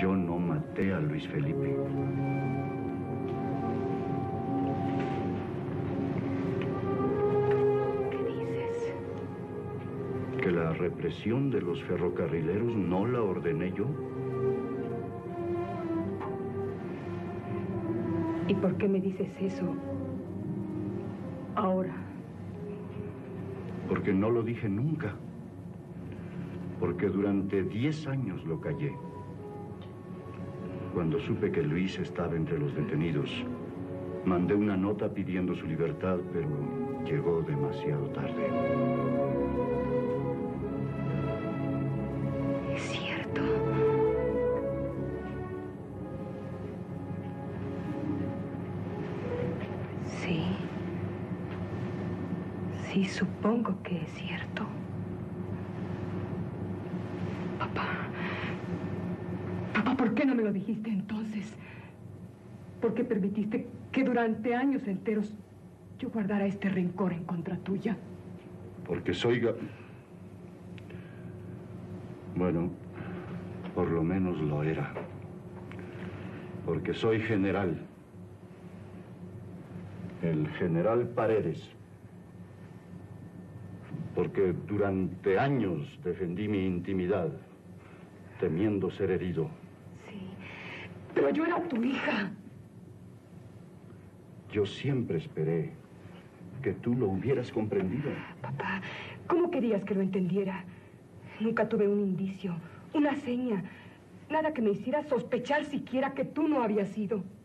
Yo no maté a Luis Felipe. ¿Qué dices? Que la represión de los ferrocarrileros no la ordené yo. ¿Y por qué me dices eso ahora? Porque no lo dije nunca. Porque durante 10 años lo callé. Cuando supe que Luis estaba entre los detenidos, mandé una nota pidiendo su libertad, pero llegó demasiado tarde. Es cierto. Sí. Sí, supongo que es cierto. Papá, ¿por qué no me lo dijiste entonces? ¿Por qué permitiste que durante años enteros yo guardara este rencor en contra tuya? Porque soy... Bueno, por lo menos lo era. Porque soy general. El general Paredes. Porque durante años defendí mi intimidad, temiendo ser herido. Sí, pero yo era tu hija. Yo siempre esperé que tú lo hubieras comprendido. Papá, ¿cómo querías que lo entendiera? Nunca tuve un indicio, una seña, nada que me hiciera sospechar siquiera que tú no habías sido.